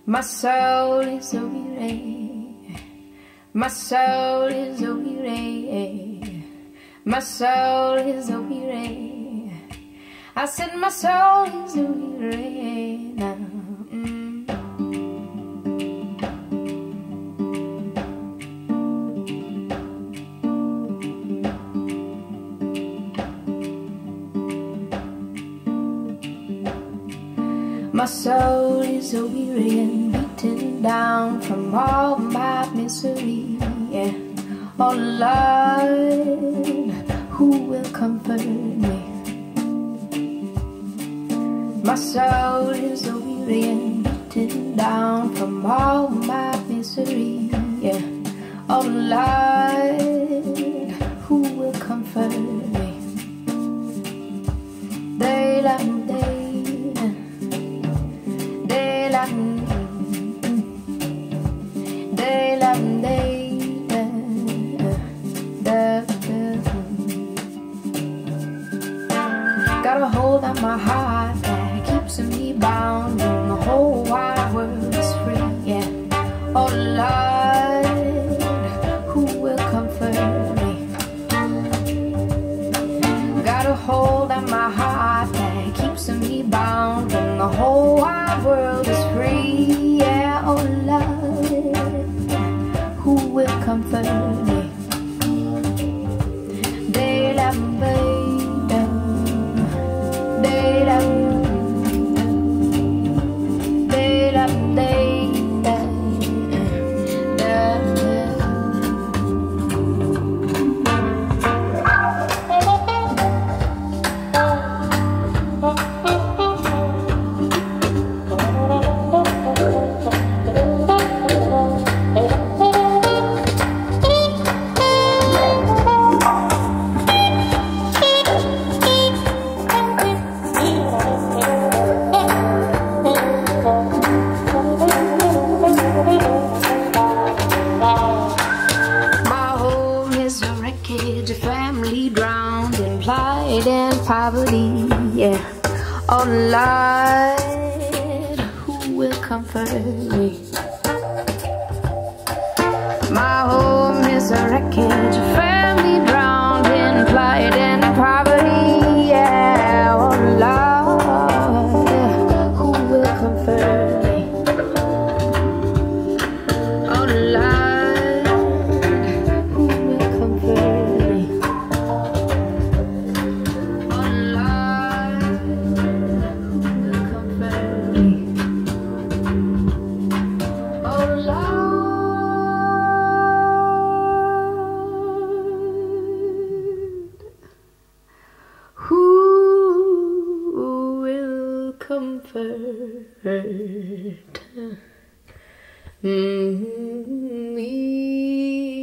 My soul is a weary, my soul is a weary, my soul is a weary. I said my soul is a weary now. My soul is a weary and beaten down from all my misery. Yeah. Oh Lord, who will comfort me? My soul is a weary and beaten down from all my misery. Yeah. Oh Lord, who will comfort me? Daylight, got a hold on my heart that keeps me bound, and the whole wide world is free. Yeah. Oh Lord, who will comfort me? Got a hold on my heart that keeps me bound, and the whole wide world is free. Yeah. Oh Lord, who will comfort me? Family drowned in plight and poverty. Yeah. Oh Lord, who will comfort me? My home is a wreckage, a family drowned in plight and poverty. Yeah. Oh Lord, who will comfort me? Oh Lord. Comfort me.